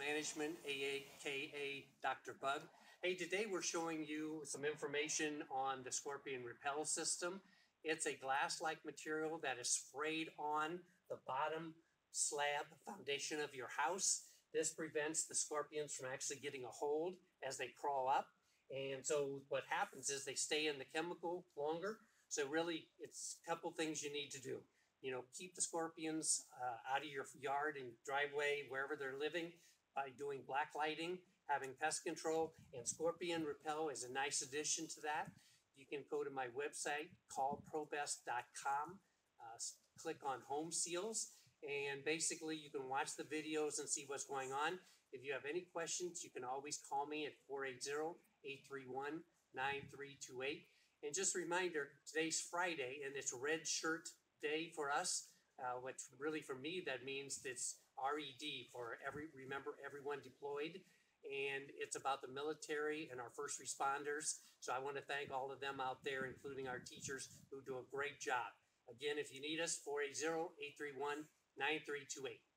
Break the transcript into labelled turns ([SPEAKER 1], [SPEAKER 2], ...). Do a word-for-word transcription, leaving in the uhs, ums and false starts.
[SPEAKER 1] Management, aka Doctor Bug. Hey, today we're showing you some information on the ScorpionRepel system. It's a glass-like material that is sprayed on the bottom slab foundation of your house. This prevents the scorpions from actually getting a hold as they crawl up. And so what happens is they stay in the chemical longer. So really, it's a couple things you need to do. You know, keep the scorpions uh, out of your yard and driveway, wherever they're living, by doing black lighting, having pest control, and ScorpionRepel is a nice addition to that. You can go to my website, call probest dot com, uh, click on Home Seals, and basically you can watch the videos and see what's going on. If you have any questions, you can always call me at four eight zero, eight three one, nine three two eight. And just a reminder, today's Friday, and it's Red Shirt Day for us, uh, which really for me, that means it's R E D for every, remember everyone deployed. And it's about the military and our first responders. So I want to thank all of them out there, including our teachers who do a great job. Again, if you need us, four eight zero, eight three one, nine three two eight.